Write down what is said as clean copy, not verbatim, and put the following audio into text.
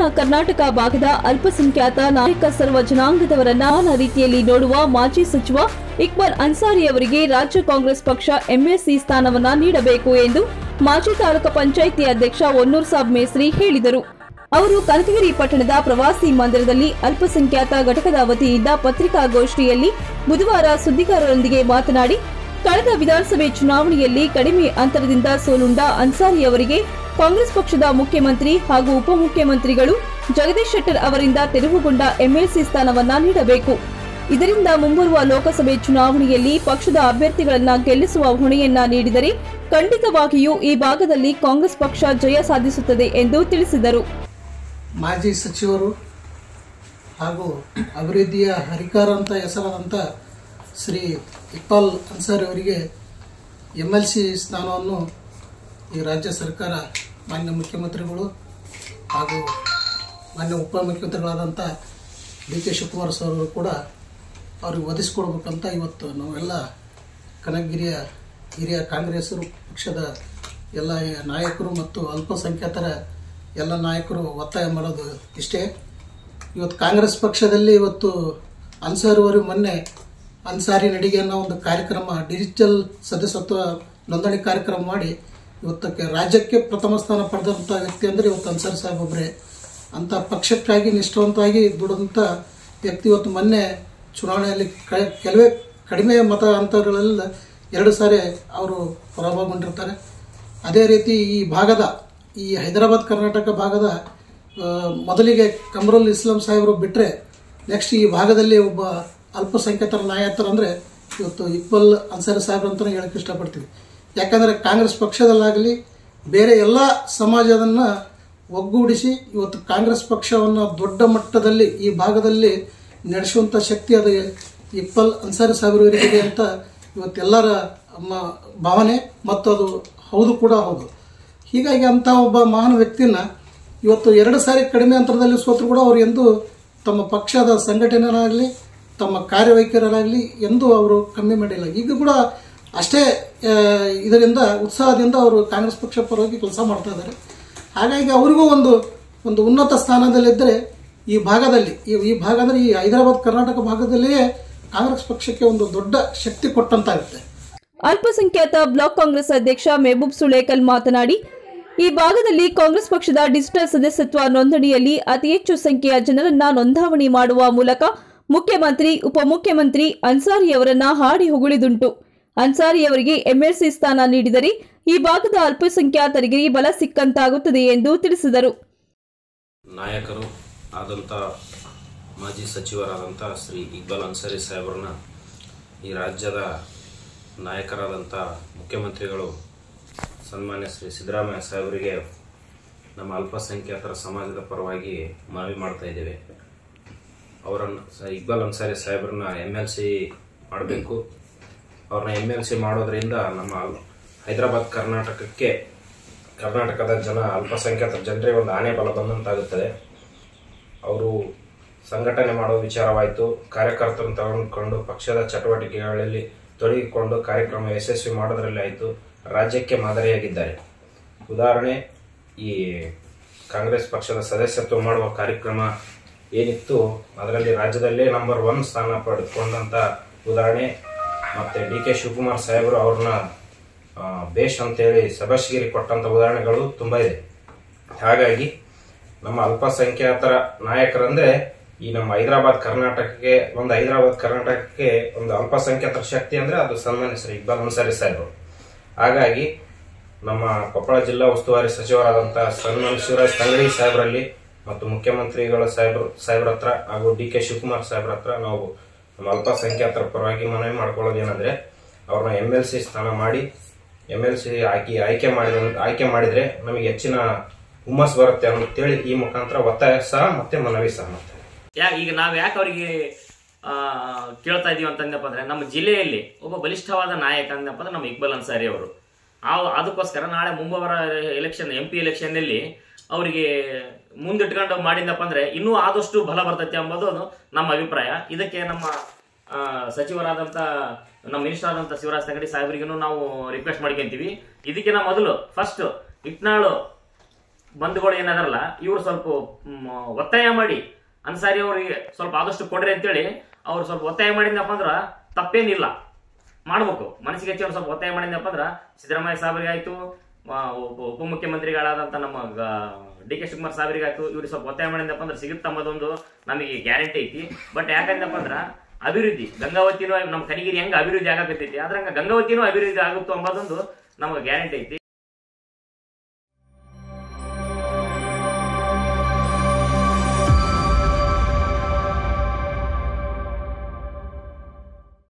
ಕರ್ನಾಟಕ ಭಾಗದ ಅಲ್ಪಸಂಖ್ಯಾತ ನಾಯಕ ಸರ್ವ ಜನಾಂಗದವರನ್ನ ಸಮಾನ ರೀತಿಯಲ್ಲಿ ನೋಡುವ ಮಾಜಿ ಸಚಿವ ಇಕ್ಬಾಲ್ ಅನ್ಸಾರಿ ಅವರಿಗೆ ರಾಜ್ಯ ಕಾಂಗ್ರೆಸ್ ಪಕ್ಷ ಎಂಎಲ್ಸಿ ಸ್ಥಾನವನ್ನ ನೀಡಬೇಕು ಎಂದು ಮಾಜಿ ತಾಲೂಕು ಪಂಚಾಯಿತಿ ಅಧ್ಯಕ್ಷ ಒನ್ನೂರ್ ಸಾಬ್ ಮೇಸ್ರಿ ಹೇಳಿದರು. ಅವರು ಕನಕಗಿರಿ ಪಟ್ಟಣದ ಪ್ರವಾಸಿ ಮಂದಿರದಲ್ಲಿ ಅಲ್ಪಸಂಖ್ಯಾತ ಘಟಕದ ವತಿಯಿಂದ ಪತ್ರಿಕಾಗೋಷ್ಠಿಯಲ್ಲಿ ಬುಧವಾರ ಸುದ್ದಿಗಾರರೊಂದಿಗೆ ಮಾತನಾಡಿ, ಕಳೆದ ವಿಧಾನಸಭೆ ಚುನಾವಣೆಯಲ್ಲಿ ಕಡಿಮೆ ಅಂತರದಿಂದ ಸೋಲುಂಡ ಅನ್ಸಾರಿ ಅವರಿಗೆ ಕಾಂಗ್ರೆಸ್ ಪಕ್ಷದ ಮುಖ್ಯಮಂತ್ರಿ ಹಾಗೂ ಉಪಮುಖ್ಯಮಂತ್ರಿಗಳು ಜಗದೀಶ್ ಶೆಟ್ಟರ್ ಅವರಿಂದ ತೆರವುಗೊಂಡ ಎಂಎಲ್ಸಿ ಸ್ಥಾನವನ್ನ ನೀಡಬೇಕು. ಇದರಿಂದ ಮುಂಬರುವ ಲೋಕಸಭೆ ಚುನಾವಣೆಯಲ್ಲಿ ಪಕ್ಷದ ಅಭ್ಯರ್ಥಿಗಳನ್ನ ಗೆಲ್ಲಿಸುವ ಹೊಣೆಯನ್ನ ನೀಡಿದರೆ ಖಂಡಿತವಾಗಿಯೂ ಈ ಭಾಗದಲ್ಲಿ ಕಾಂಗ್ರೆಸ್ ಪಕ್ಷ ಜಯ ಸಾಧಿಸುತ್ತದೆ ಎಂದು ತಿಳಿಸಿದರು. ಮಾಜಿ ಸಚಿವರು ಹಾಗೂ ಅಭಿವೃದ್ಧಿಯ ಹರಿಕಾರ ಅಂತ ಹೆಸರಾದಂಥ ಶ್ರೀ ಇಕ್ಬಾಲ್ ಅನ್ಸಾರಿ ಅವರಿಗೆ ಎಂಎಲ್ಸಿ ಸ್ಥಾನವನ್ನು ಈ ರಾಜ್ಯ ಸರ್ಕಾರ ಮಾನ್ಯ ಮುಖ್ಯಮಂತ್ರಿಗಳು ಹಾಗೂ ಮಾನ್ಯ ಉಪಮುಖ್ಯಮಂತ್ರಿಗಳಾದಂಥ ಡಿ ಕೆ ಶಿವಕುಮಾರ್ ಸರ್ ಅವರು ಕೂಡ ಅವ್ರಿಗೆ ಒದಗಿಸ್ಕೊಡ್ಬೇಕಂತ ಇವತ್ತು ನಾವೆಲ್ಲ ಕನಕಗಿರಿಯ ಹಿರಿಯ ಕಾಂಗ್ರೆಸ್ ಪಕ್ಷದ ಎಲ್ಲ ನಾಯಕರು ಮತ್ತು ಅಲ್ಪಸಂಖ್ಯಾತರ ಎಲ್ಲ ನಾಯಕರು ಒತ್ತಾಯ ಮಾಡೋದು ಇಷ್ಟೇ. ಇವತ್ತು ಕಾಂಗ್ರೆಸ್ ಪಕ್ಷದಲ್ಲಿ ಇವತ್ತು ಅನ್ಸಾರಿ ಅವರು ಮೊನ್ನೆ ಅನ್ಸಾರಿ ನಡಿಗೆ ಅನ್ನೋ ಒಂದು ಕಾರ್ಯಕ್ರಮ, ಡಿಜಿಟಲ್ ಸದಸ್ಯತ್ವ ನೋಂದಣಿ ಕಾರ್ಯಕ್ರಮ ಮಾಡಿ ಇವತ್ತಕ್ಕೆ ರಾಜ್ಯಕ್ಕೆ ಪ್ರಥಮ ಸ್ಥಾನ ಪಡೆದಂಥ ವ್ಯಕ್ತಿ ಅಂದರೆ ಇವತ್ತು ಅನ್ಸಾರಿ ಸಾಹೇಬ್ ಒಬ್ಬರೇ. ಅಂಥ ಪಕ್ಷಕ್ಕಾಗಿ ನಿಷ್ಠಾವಂತವಾಗಿ ದುಡಿದಂಥ ವ್ಯಕ್ತಿ ಇವತ್ತು ಮೊನ್ನೆ ಚುನಾವಣೆಯಲ್ಲಿ ಕೆಲವೇ ಕಡಿಮೆ ಮತ ಅಂತರಗಳೆಲ್ಲ 2 ಸಾರಿ ಅವರು ಪರಾಭವಗೊಂಡಿರ್ತಾರೆ. ಅದೇ ರೀತಿ ಈ ಭಾಗದ ಈ ಹೈದರಾಬಾದ್ ಕರ್ನಾಟಕ ಭಾಗದ ಮೊದಲಿಗೆ ಕಮರುಲ್ ಇಸ್ಲಾಂ ಸಾಹೇಬರು ಬಿಟ್ಟರೆ ನೆಕ್ಸ್ಟ್ ಈ ಭಾಗದಲ್ಲಿ ಒಬ್ಬ ಅಲ್ಪಸಂಖ್ಯಾತರ ನಾಯಕರು ಅಂದರೆ ಇವತ್ತು ಇಕ್ಬಾಲ್ ಅನ್ಸಾರಿ ಸಾಹೇಬ್ರು ಅಂತಲೇ ಹೇಳಕ್ಕೆ ಇಷ್ಟಪಡ್ತೀವಿ. ಯಾಕಂದರೆ ಕಾಂಗ್ರೆಸ್ ಪಕ್ಷದಲ್ಲಾಗಲಿ ಬೇರೆ ಎಲ್ಲ ಸಮಾಜದನ್ನು ಒಗ್ಗೂಡಿಸಿ ಇವತ್ತು ಕಾಂಗ್ರೆಸ್ ಪಕ್ಷವನ್ನು ದೊಡ್ಡ ಮಟ್ಟದಲ್ಲಿ ಈ ಭಾಗದಲ್ಲಿ ನಡೆಸುವಂಥ ಶಕ್ತಿ ಅದು ಇಕ್ಬಾಲ್ ಅನ್ಸಾರಿ ಸಾಹೇಬರಿಗೆ ಅಂತ ಇವತ್ತೆಲ್ಲರ ಭಾವನೆ ಮತ್ತು ಅದು ಹೌದು ಕೂಡ ಹೌದು. ಹೀಗಾಗಿ ಅಂಥ ಒಬ್ಬ ಮಹಾನ್ ವ್ಯಕ್ತಿನ ಇವತ್ತು 2 ಸಾರಿ ಕಡಿಮೆ ಅಂತರದಲ್ಲಿ ಸೋತರು ಕೂಡ ಅವರು ಎಂದೂ ತಮ್ಮ ಪಕ್ಷದ ಸಂಘಟನೆಯಾಗಲಿ ತಮ್ಮ ಕಾರ್ಯವೈಖರಿಯಾಗಲಿ ಎಂದೂ ಅವರು ಕಮ್ಮಿ ಮಾಡಿಲ್ಲ. ಈಗ ಕೂಡ ಅಷ್ಟೇ ಇದರಿಂದ ಉತ್ಸಾಹದಿಂದ ಅವರು ಕಾಂಗ್ರೆಸ್ ಪಕ್ಷ ಪರವಾಗಿ ಕೆಲಸ ಮಾಡ್ತಾ ಇದ್ದಾರೆ. ಹಾಗಾಗಿ ಅವರಿಗೂ ಒಂದು ಉನ್ನತ ಸ್ಥಾನದಲ್ಲಿದ್ದರೆ ಈ ಭಾಗದಲ್ಲಿ ಈ ಭಾಗ ಅಂದರೆ ಈ ಹೈದರಾಬಾದ್ ಕರ್ನಾಟಕ ಭಾಗದಲ್ಲಿಯೇ ಕಾಂಗ್ರೆಸ್ ಪಕ್ಷಕ್ಕೆ ಒಂದು ದೊಡ್ಡ ಶಕ್ತಿ ಕೊಟ್ಟಂತಾಗುತ್ತೆ. ಅಲ್ಪಸಂಖ್ಯಾತ ಬ್ಲಾಕ್ ಕಾಂಗ್ರೆಸ್ ಅಧ್ಯಕ್ಷ ಮೆಹಬೂಬ್ ಸುಳೇಕಲ್ ಮಾತನಾಡಿ, ಈ ಭಾಗದಲ್ಲಿ ಕಾಂಗ್ರೆಸ್ ಪಕ್ಷದ ಡಿಜಿಟಲ್ ಸದಸ್ಯತ್ವ ನೋಂದಣಿಯಲ್ಲಿ ಅತಿ ಹೆಚ್ಚು ಸಂಖ್ಯೆಯ ಜನರನ್ನ ನೋಂದಾವಣಿ ಮಾಡುವ ಮೂಲಕ ಮುಖ್ಯಮಂತ್ರಿ ಉಪಮುಖ್ಯಮಂತ್ರಿ ಅನ್ಸಾರಿ ಅವರನ್ನ ಹಾಡಿ ಹೊಗಳಿದುಂಟು. ಅನ್ಸಾರಿ ಅವರಿಗೆ ಎಂಎಲ್ಸಿ ಸ್ಥಾನ ನೀಡಿದರೆ ಈ ಭಾಗದ ಅಲ್ಪಸಂಖ್ಯಾತರಿಗೆ ಬಲ ಸಿಕ್ಕಂತಾಗುತ್ತದೆ ಎಂದು ತಿಳಿಸಿದರು. ನಾಯಕರು ಆದಂಥ ಮಾಜಿ ಸಚಿವರಾದಂಥ ಶ್ರೀ ಇಕ್ಬಾಲ್ ಅನ್ಸಾರಿ ಸಾಹೇಬರನ್ನ ಈ ರಾಜ್ಯದ ನಾಯಕರಾದಂಥ ಮುಖ್ಯಮಂತ್ರಿಗಳು ಸನ್ಮಾನ್ಯ ಶ್ರೀ ಸಿದ್ದರಾಮಯ್ಯ ಸಾಹೇಬರಿಗೆ ನಮ್ಮ ಅಲ್ಪಸಂಖ್ಯಾತರ ಸಮಾಜದ ಪರವಾಗಿ ಮನವಿ ಮಾಡ್ತಾ ಇದ್ದೇವೆ. ಅವರನ್ನು ಇಕ್ಬಾಲ್ ಅನ್ಸಾರಿ ಸಾಹೇಬರನ್ನ ಎಂಎಲ್ಸಿ ಮಾಡಬೇಕು. ಅವ್ರನ್ನ ಎಂಎಲ್ಸಿ ಮಾಡೋದ್ರಿಂದ ನಮ್ಮ ಹೈದರಾಬಾದ್ ಕರ್ನಾಟಕದ ಅಲ್ಪಸಂಖ್ಯಾತ ಜನರಿಗೆ ಒಂದು ಆನೆ ಬಲ ಬಂದಂತಾಗುತ್ತದೆ. ಅವರು ಸಂಘಟನೆ ಮಾಡೋ ವಿಚಾರವಾಯಿತು, ಕಾರ್ಯಕರ್ತರನ್ನು ತೆಗೆದುಕೊಂಡು ಪಕ್ಷದ ಚಟುವಟಿಕೆಗಳಲ್ಲಿ ತೊಡಗಿಕೊಂಡು ಕಾರ್ಯಕ್ರಮ ಯಶಸ್ವಿ ಮಾಡೋದರಲ್ಲಿ ಆಯಿತು, ರಾಜ್ಯಕ್ಕೆ ಮಾದರಿಯಾಗಿದ್ದಾರೆ. ಉದಾಹರಣೆ, ಈ ಕಾಂಗ್ರೆಸ್ ಪಕ್ಷದ ಸದಸ್ಯತ್ವ ಮಾಡುವ ಕಾರ್ಯಕ್ರಮ ಏನಿತ್ತು ಅದರಲ್ಲಿ ರಾಜ್ಯದಲ್ಲೇ ನಂಬರ್ 1 ಸ್ಥಾನ ಪಡೆದುಕೊಂಡಂಥ ಉದಾಹರಣೆ. ಮತ್ತು ಡಿ ಕೆ ಶಿವಕುಮಾರ್ ಸಾಹೇಬರು ಅವ್ರನ್ನ ಬೇಷ್ ಅಂತೇಳಿ ಸಭಾಶ್ಗಿರಿ ಕೊಟ್ಟಂಥ ಉದಾಹರಣೆಗಳು ತುಂಬ ಇದೆ. ಹಾಗಾಗಿ ನಮ್ಮ ಅಲ್ಪಸಂಖ್ಯಾತರ ನಾಯಕರಂದ್ರೆ ಈ ನಮ್ಮ ಹೈದರಾಬಾದ್ ಕರ್ನಾಟಕಕ್ಕೆ ಒಂದು ಅಲ್ಪಸಂಖ್ಯಾತರ ಶಕ್ತಿ ಅಂದ್ರೆ ಅದು ಸನ್ಮಾನ್ಯ ಶ್ರೀ ಇಕ್ಬಾಲ್ ಅನ್ಸಾರಿ ಸಾಹೇಬರು. ಹಾಗಾಗಿ ನಮ್ಮ ಕೊಪ್ಪಳ ಜಿಲ್ಲಾ ಉಸ್ತುವಾರಿ ಸಚಿವರಾದಂಥ ಸನ್ಮಾನ್ಯ ಶಿವರಾಜ್ ತಂಗಡಿ ಸಾಹೇಬರಲ್ಲಿ ಮತ್ತು ಮುಖ್ಯಮಂತ್ರಿಗಳ ಸಾಹೇಬ್ರ ಹತ್ರ ಹಾಗೂ ಡಿ ಕೆ ಶಿವಕುಮಾರ್ ಸಾಹೇಬ್ರ ಹತ್ರ ನಾವು ನಮ್ಮ ಅಲ್ಪಸಂಖ್ಯಾತರ ಪರವಾಗಿ ಮನವಿ ಮಾಡ್ಕೊಳ್ಳೋದು ಏನಂದ್ರೆ ಅವ್ರನ್ನ ಎಂಎಲ್ಸಿ ಸ್ಥಾನ ಮಾಡಿ ಎಂಎಲ್ಸಿ ಆಯ್ಕೆ ಮಾಡಿದ್ರೆ ನಮಗೆ ಹೆಚ್ಚಿನ ಹುಮ್ಮಸ್ ಬರುತ್ತೆ ಅಂತೇಳಿ ಈ ಮುಖಾಂತರ ಒತ್ತಾಯ ಸಹ ಮತ್ತೆ ಮನವಿ ಸಹ ಮಾಡ್ತಾರೆ. ಈಗ ನಾವ್ ಯಾಕೆ ಅವರಿಗೆ ಕೇಳ್ತಾ ಇದೀವಿ ಅಂತಂದಪ್ಪ ಅಂದ್ರೆ ನಮ್ಮ ಜಿಲ್ಲೆಯಲ್ಲಿ ಒಬ್ಬ ಬಲಿಷ್ಠವಾದ ನಾಯಕ ಅಂದಪ್ಪ ಅಂದ್ರೆ ನಮ್ಮ ಇಕ್ಬಾಲ್ ಅನ್ಸಾರಿ ಅವರು. ಅದಕ್ಕೋಸ್ಕರ ನಾಳೆ ಮುಂಬರುವ ಎಲೆಕ್ಷನ್ MP ಎಲೆಕ್ಷನ್ ನಲ್ಲಿ ಅವರಿಗೆ ಮುಂದಿಟ್ಕೊಂಡು ಮಾಡಿದಪ್ಪ ಅಂದ್ರೆ ಇನ್ನೂ ಆದಷ್ಟು ಬಲ ಬರ್ತೈತೆ ಎಂಬುದು ನಮ್ಮ ಅಭಿಪ್ರಾಯ. ಇದಕ್ಕೆ ನಮ್ಮ ಸಚಿವರಾದಂತ ನಮ್ಮ ಮಿನಿಸ್ಟರ್ ಆದಂತ ಶಿವರಾಜ್ ತಂಗಡಿ ಸಾಹೇಬರಿಗೂ ನಾವು ರಿಕ್ವೆಸ್ಟ್ ಮಾಡ್ಕೊಂತೀವಿ. ಇದಕ್ಕಿಂತ ಮೊದಲು ಫಸ್ಟ್ ಇಟ್ನಾಳು ಬಂಧುಗಳು ಏನದಾರಲ್ಲ ಇವ್ರು ಸ್ವಲ್ಪ ಒತ್ತಾಯ ಮಾಡಿ ಅನ್ಸಾರಿ ಅವ್ರಿಗೆ ಸ್ವಲ್ಪ ಆದಷ್ಟು ಕೊಡ್ರಿ ಅಂತೇಳಿ ಅವ್ರು ಸ್ವಲ್ಪ ಒತ್ತಾಯ ಮಾಡಿದ್ನಪ್ಪ ಅಂದ್ರ ತಪ್ಪೇನಿಲ್ಲ, ಮಾಡ್ಬೇಕು. ಮನಸ್ಸಿಗೆ ಹೆಚ್ಚು ಸ್ವಲ್ಪ ಒತ್ತಾಯ ಮಾಡಿದ್ನಪ್ಪ ಅಂದ್ರ ಸಿದ್ದರಾಮಯ್ಯ ಸಾಹೇಬರಿಗೆ ಆಯ್ತು, ಉಪಮುಖ್ಯಮಂತ್ರಿಗಳಾದಂತ ನಮ್ಮ ಡಿ ಕೆ ಶಿವಕುಮಾರ್ ಸಾಹೇಬರಿಗಾಯ್ತು, ಇವ್ರಿಗೆ ಸ್ವಲ್ಪ ಒತ್ತಾಯ ಮಾಡಿದ್ನಪ್ಪ ಅಂದ್ರೆ ಸಿಗುತ್ತಂಬುದೊಂದು ನಮಗೆ ಗ್ಯಾರಂಟಿ ಐತಿ. ಬಟ್ ಯಾಕಂದಪ್ಪ ಅಂದ್ರ ಅಭಿವೃದ್ಧಿ ಗಂಗಾವತಿನೂ ನಮ್ಮ ಕನಿಗಿರಿ ಹೆಂಗ ಅಭಿವೃದ್ಧಿ ಆಗಕತ್ತೈತಿ ಅದ್ರಂಗ ಗಂಗಾವತಿನೂ ಅಭಿವೃದ್ಧಿ ಆಗುತ್ತೋ ಅಂಬೋದೊಂದು ನಮಗೆ ಗ್ಯಾರಂಟಿ ಐತಿ.